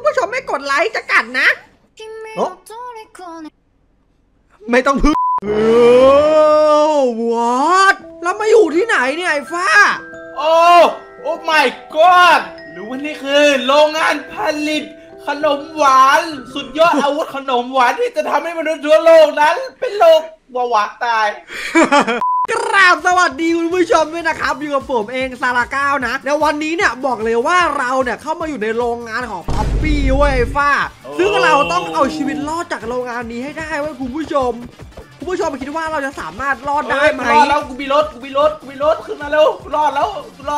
คุณผู้ชมไม่กดไลค์จะกัดนะโอ้ไม่ต้องพึ่งwhat เรามาอยู่ที่ไหนเนี่ยไอ้ฟ้าโอ้ my god หรือว่านี่คือโรงงานผลิตขนมหวานสุดยอดอาวุธขนมหวานที่จะทำให้มนุษย์ทั่วโลกนั้นเป็นโรคเบาหวานตายกราบสวัสดีคุณผู้ชมด้วยนะครับอยู่กับผมเองซาราก้าวนะในวันนี้เนี่ยบอกเลยว่าเราเนี่ยเข้ามาอยู่ในโรงงานของป๊อปปี้เว้ยฟ้าซึ่งเราต้องเอาชีวิตรอดจากโรงงานนี้ให้ได้เว้ยคุณผู้ชมคิดว่าเราจะสามารถรอดได้ไหมรอดแล้วกูมีรถขึ้นมาแล้วรอดแล้ว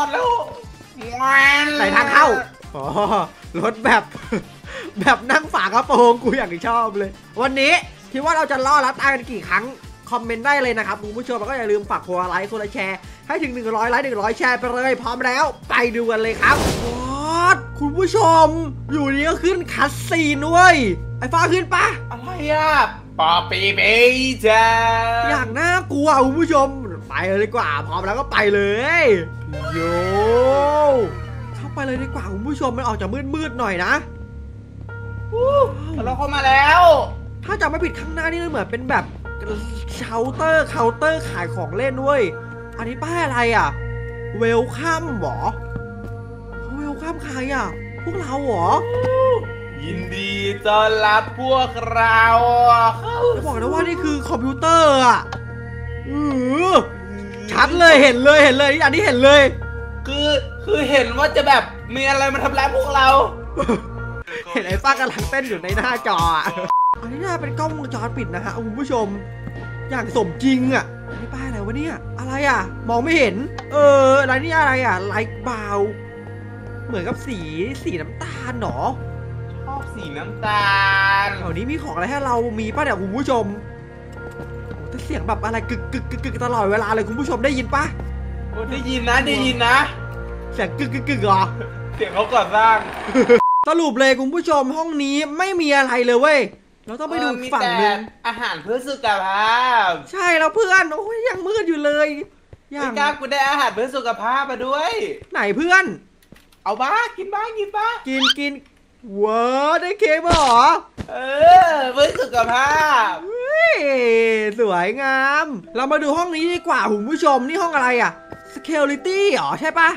ไหนทางเข้าอ๋อรถแบบนั่งฝากระโปรงกูอย่างที่ชอบเลยวันนี้คิดว่าเราจะรอดแล้วตายกันกี่ครั้งคอมเมนต์ได้เลยนะครับคุณผู้ชมแล้วก็อย่าลืมฝากคนละไลค์คนละแชร์ให้ถึง100 ไลค์100 แชร์ไปเลยพร้อมแล้วไปดูกันเลยครับคุณผู้ชมอยู่นี้ก็ขึ้นคัสซีนด้วยไอ้ฟ้าขึ้นปะอะไรอ่ะป๊อปปี้เบจ้าอย่างน่ากลัวคุณผู้ชมไปเลยดีกว่าพร้อมแล้วก็ไปเลยโยเข้าไปเลยดีกว่าคุณผู้ชมมันออกจากมืดหน่อยนะเราเข้ามาแล้วถ้าจำไม่ผิดข้างหน้านี่เหมือนเป็นแบบเคาน์เตอร์ขายของเล่นด้วยอันนี้ป้ายอะไรอ่ะเวลคัมหรอเวลคัมใครอ่ะพวกเราหรอยินดีต้อนรับพวกเราบอกนะว่านี่คือคอมพิวเตอร์อ่ะชัดเลยเห็นเลยอันนี้เห็นเลยคือเห็นว่าจะแบบมีอะไรมาทำร้ายพวกเราเห็นไอ้ป้ากำลังเต้นอยู่ในหน้าจออันนี้น่าเป็นกล้องวงจรปิดนะฮะคุณผู้ชมอย่างสมจริงอ่ะนี่ป้ายอะไรวะเนี่ยอะไรอ่ะมองไม่เห็นอะไรนี่อะไรอ่ะไลท์บาวเหมือนกับสีน้ำตาลหรอชอบสีน้ำตาลแถวนี้มีของอะไรให้เรามีป่ะเนี่ยคุณผู้ชมแต่เสียงแบบอะไรกึกตลอดเวลาเลยคุณผู้ชมได้ยินป่ะได้ยินนะเสียงกึกเหรอเสียงเขาก่อสร้างสรุปเลยคุณผู้ชมห้องนี้ไม่มีอะไรเลยเว้ยเราต้องไปดูฝั่งนึงอาหารเพื่อสุขภาพใช่แล้วเพื่อนโอ้ยยังมืดอยู่เลยยังกล้ากูได้อาหารเพื่อสุขภาพมาด้วยไหนเพื่อนเอาบ้ากินกินว้าได้เค้กมาหรอเพื่อสุขภาพสวยงามเรามาดูห้องนี้ดีกว่าคุณผู้ชมนี่ห้องอะไรอ่ะ Security หรอใช่ปะ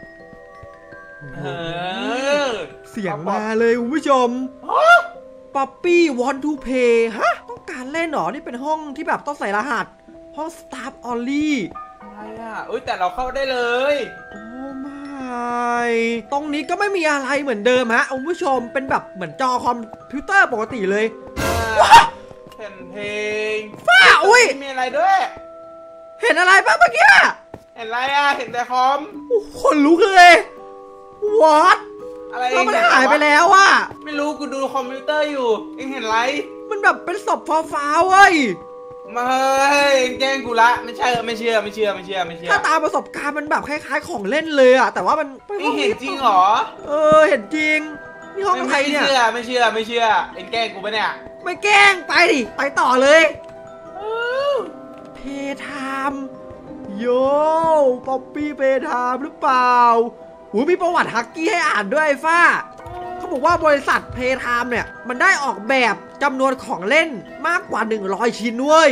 เสียงมาเลยคุณผู้ชมป๊อปปี้ want to play ฮะต้องการเล่นหรอนี่เป็นห้องที่แบบต้องใส่รหัสห้อง staff only อะไรอ่ะแต่เราเข้าได้เลยโอ้ไม่ตรงนี้ก็ไม่มีอะไรเหมือนเดิมฮะคุณผู้ชมเป็นแบบเหมือนจอคอมพิวเตอร์ปกติเลยเห็นเพลงฟ้าอุ้ยมีอะไรด้วยเห็นอะไรป่ะเมื่อกี้เห็นอะไรอ่ะเห็นแต่คอมคนลุกเลยwhat อะไรมันหายไปแล้วอ่ะไม่รู้กูดูคอมพิวเตอร์อยู่เอ็งเห็นไรมันแบบเป็นศพฟ้าเว้ยมาเฮ้ยแกล้งกูละไม่เชื่อถ้าตามประสบการณ์มันแบบคล้ายๆของเล่นเลยอ่ะแต่ว่ามันไม่เห็นจริงหรอเห็นจริงนี่ห้องใครเนี่ยไม่เชื่อเอ็งแกล้งกูปะเนี่ยไม่แกล้งไปดิไปต่อเลยเพทามโย่ป๊อปปี้เพทามหรือเปล่ามีประวัติฮักกี้ให้อ่านด้วยฟ้าเขาบอกว่าบริษัทเพทามเนี่ยมันได้ออกแบบจำนวนของเล่นมากกว่า100 ชิ้นด้วย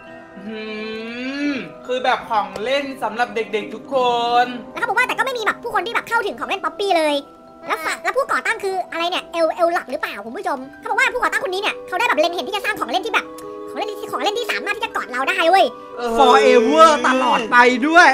คือแบบของเล่นสำหรับเด็กๆทุกคนแล้วเขาบอกว่าแต่ก็ไม่มีแบบผู้คนที่แบบเข้าถึงของเล่นป๊อปปี้เลยแล้วผู้ก่อตั้งคืออะไรเนี่ยเอลหลักหรือเปล่าคุณผู้ชมเขาบอกว่าผู้ก่อตั้งคนนี้เนี่ยเขาได้แบบเล็งเห็นที่จะสร้างของเล่นที่แบบของเล่นที่สามารถที่จะกอดเราได้เว้ย forever ตลอดไปด้วย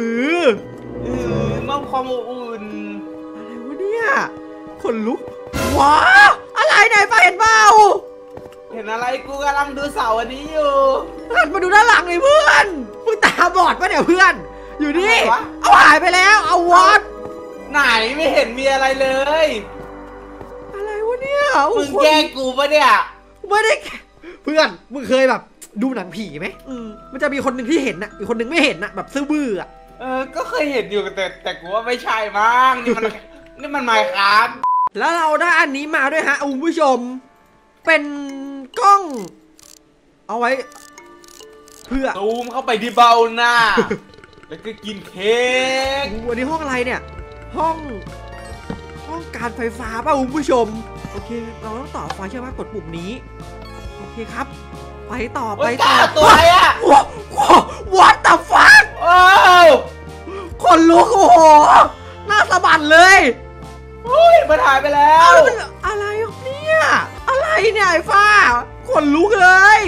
มอบความอบอุ่นอะไรวะเนี่ยคนลุกว้าอะไรไหนไฟเห็นเปล่าเห็นอะไรกูกำลังดูเสาอันนี้อยู่หันมาดูด้านหลังเลยเพื่อนมึงตาบอดปะเนี่ยเพื่อนอยู่นี่เอาหายไปแล้วเอาวอดไหนไม่เห็นมีอะไรเลยอะไรวะเนี่ยมึงแกล้งกูปะเนี่ยไม่ได้เพื่อนมึงเคยแบบดูหนังผีไหมมันจะมีคนหนึ่งที่เห็นนะอีกคนหนึ่งไม่เห็นนะแบบซื่อบื้ออ่ะก็เคยเห็นอยู่แต่กูว่าไม่ใช่มั้งนี่มันไมค์ครับแล้วเราได้อันนี้มาด้วยฮะคุณผู้ชมเป็นกล้องเอาไว้เพื่อซูมเข้าไปที่เบ้าหน้าแล้วก็กินเค้กวันนี้ห้องอะไรเนี่ยห้องการไฟฟ้าป่ะคุณผู้ชมโอเคเราต้องต่อไฟใช่ไหมกดปุ่มนี้โอเคครับไปต่อโอ้ไปยต่อตัวอะไรอ่ะ What the fuck โอ้ยคนลุกโอ้โหหน้าสะบัดเลยโอ้ยมันหายไปแล้เอ้าว มันอะไรเนี่ยอะไรเนี่ยไอ้ฟ้าคนลุกเลย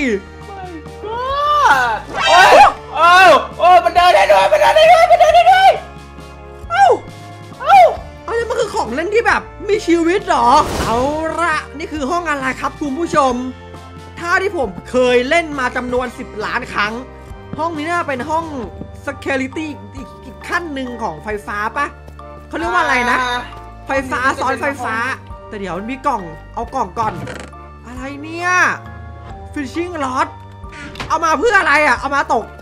โอ้ยโอ้ยโอ้ยมันเดินได้ด้วยมันเดินได้ด้วยมันเดินได้ด้วยเอ้าอันนี้มันคือของเล่นที่แบบมีชีวิตเหรอเอาละนี่คือห้องอะไรครับคุณผู้ชมถ้าที่ผมเคยเล่นมาจำนวน10 ล้านครั้งห้องนี้น่าเป็นห้อง security อีกขั้นหนึ่งของไฟฟ้าปะเขาเรียกว่าอะไรนะไฟฟ้าซ้อนไฟฟ้าแต่เดี๋ยวมันมีกล่องเอากล่องก่อนอะไรเนี่ย fishing rod เอามาเพื่ออะไรอ่ะเอามาตก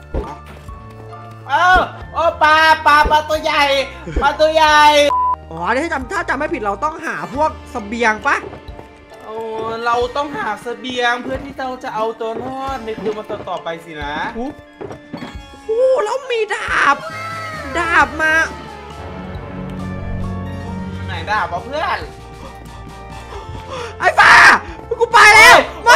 โอ้ปลาตัวใหญ่ปลาตัวใหญ่อ๋อถ้าจำไม่ผิดเราต้องหาพวกเสบียงปะโอ้เราต้องหาเสบียงเพื่อที่เราจะเอาตัวรอดในคืนวันต่อไปสินะโอ้แล้วมีดาบมาไหนดาบเพื่อนไอ้ฟ้ากูไปแล้วไม่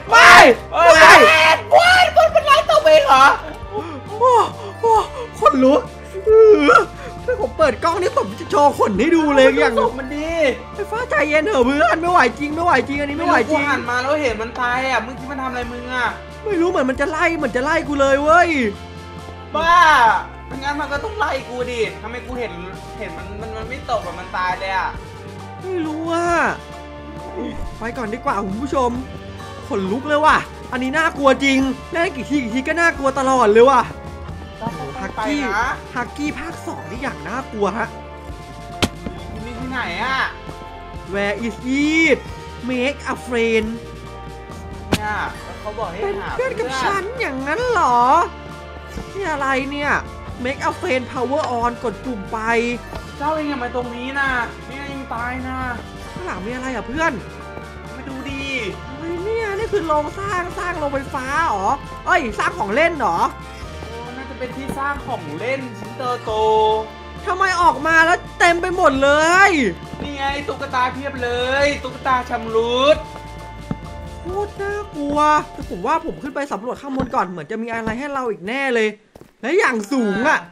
มันเป็นไรตัวเองเหรอโอ้คนลุกถ้าผมเปิดกล้องนี่ผมจะโชว์ขนให้ดูเลยอย่างมันดีไอ้ฟ้าใจเย็นเถอะเพื่อนไม่ไหวจริงอันนี้ไม่ไหวจริงกูหันมาแล้วเห็นมันตายอ่ะมึงคิดมันทำอะไรมึงอ่ะไม่รู้เหมือนมันจะไล่กูเลยเว้ยบ้างั้นมันก็ต้องไล่กูดิทำไมกูเห็นมันไม่ตกแบบมันตายเลยอ่ะไม่รู้ว่าไปก่อนดีกว่าคุณผู้ชมขนลุกเลยว่ะอันนี้น่ากลัวจริงเล่นกี่ทีก็น่ากลัวตลอดเลยว่ะฮักกี้ภาค 2นี่อย่างน่ากลัวฮะนี่ที่ไหนอ่ะ Where is it Make a friend เนี่ยเขาบอกให้เป็นหาเพื่อนกับฉันอย่างนั้นเหรอนี่อะไรเนี่ย Make a friend power on กดปุ่มไปเจ้าเองอย่ามาตรงนี้นะนี่ยังตายนะข้างหลังมีอะไรอ่ะเพื่อนมาดูดีอะไรเนี่ยนี่คือโรงสร้างโรงไฟฟ้าเหรอเอ้ยสร้างของเล่นเหรอโอ้น่าจะเป็นที่สร้างของเล่นชิ้นโตทำไมออกมาแล้วเต็มไปหมดเลยนี่ไงตุ๊กตาเพียบเลยตุ๊กตาชำรุดโคตรน่ากลัวแต่ผมว่าผมขึ้นไปสำรวจข้างบนก่อนเหมือนจะมีอะไรให้เราอีกแน่เลยและอย่างสูงอ่ะ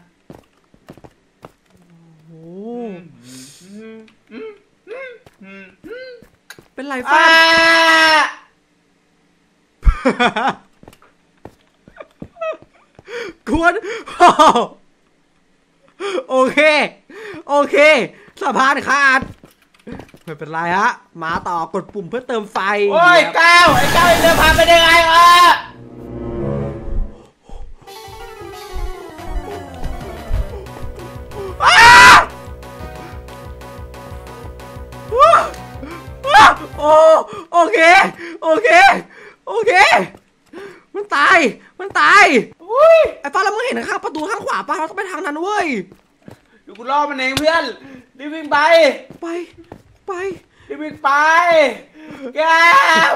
โอ้เป็นไรฟ้าควรโอเคสะพานขาดไม่เป็นไรฮะมาต่อกดปุ่มเพื่อเติมไฟโอ้ยก้าวไอ้ก้าวเดินผ่านไปได้ไงโอเคมันตายไอ้ฟ้าแล้วมึงเห็นข้างประตูข้างขวาป่ะเราต้องไปทางนั้นเว้ยเดี๋ยวกูล่อมันเองเพื่อนรีบวิ่งไป รีบวิ่งไปแก้ว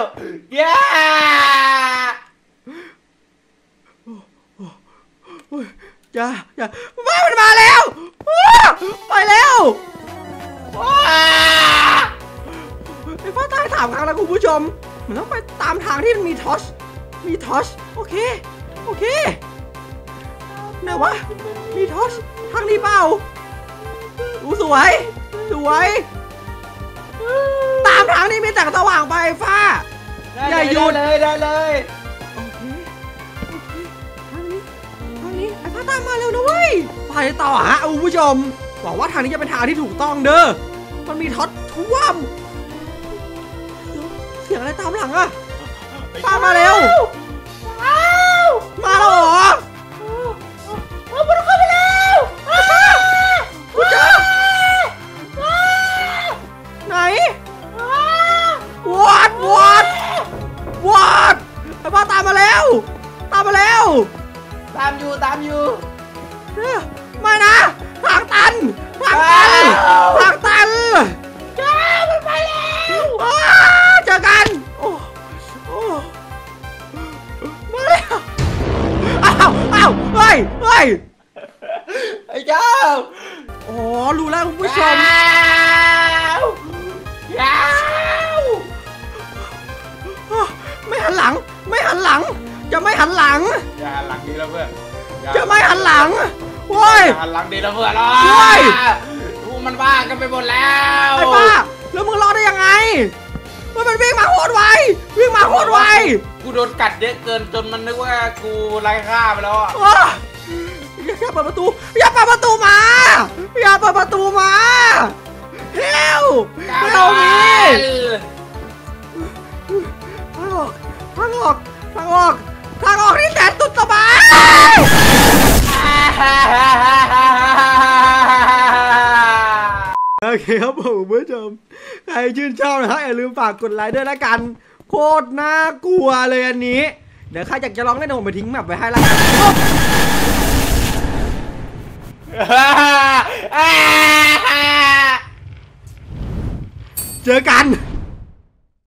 อย่ามันมาแล้วไปแล้วไอ้ฟ้าตาย3 ครั้งแล้วคุณผู้ชมมันต้องไปตามทางที่มันมีทอชโอเคไหนวะมีทอชทางนี้เปล่าสวยตามทางนี้มีแต่สว่างไปฟ้าอย่าหยุดได้เลยโอเคทางนี้ไอ้ฟ้าตามมาเร็วนะเว้ยไปต่อฮะคุณผู้ชมหวังว่าทางนี้จะเป็นทางที่ถูกต้องเด้อมันมีทอชท่วมเสียงอะไรตามหลังอะตามมาเร็วมาแล้วเหรอมันเข้าไปแล้วกูเจอไหน what ไอ้บ้าตามมาแล้วตามอยู่ไม่นะทางตันจ้ามันไปแล้วเจอกันมาแล้วอ้าวเฮ้ยไอ้เจ้าอ๋อรู้แล้วคุณผู้ชมจะไม่หันหลังอย่าหันหลังดีแล้วเพื่อนจะไม่หันหลังโว้ยอย่าหันหลังดีแล้วเพื่อนโว้ยพวกมันบ้ากันไปหมดแล้วไอ้ป้าแล้วมึงรอดได้ยังไงมันวิ่งมาโคตรไววิ่งมาโคตรไวกูโดนกัดเยอะเกินจนมันนึกว่ากูไร้ค่าไปแล้วอ่ะอย่าเปิดประตูอย่าเปิดประตูมาอย่าเปิดประตูมาเฮลมีทางออกที่แสนสุดสบายโอเคครับผมผู้ชมใครชื่นชอบนะครับอย่าลืมฝากกดไลค์ด้วยละกันโคตรน่ากลัวเลยอันนี้เดี๋ยวใครอยากจะลองเล่นผมไปทิ้งแมปไว้ให้ละกันเจอกัน